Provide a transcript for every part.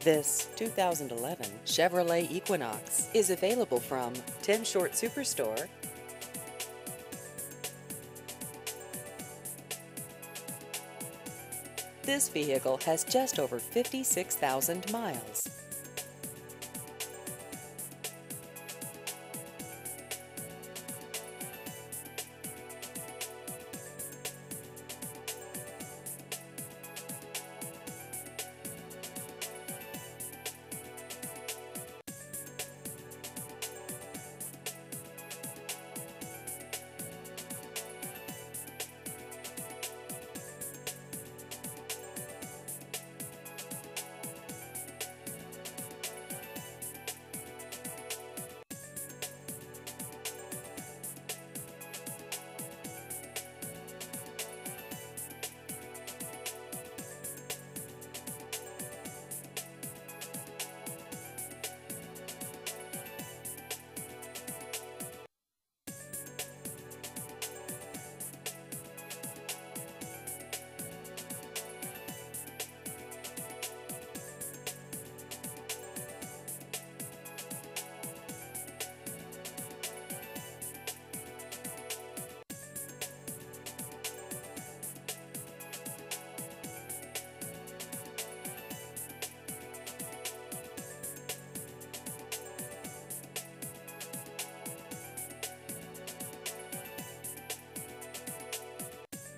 This 2011 Chevrolet Equinox is available from Tim Short Superstore. This vehicle has just over 56,000 miles.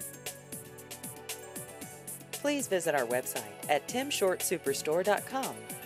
Please visit our website at timshortsuperstore.com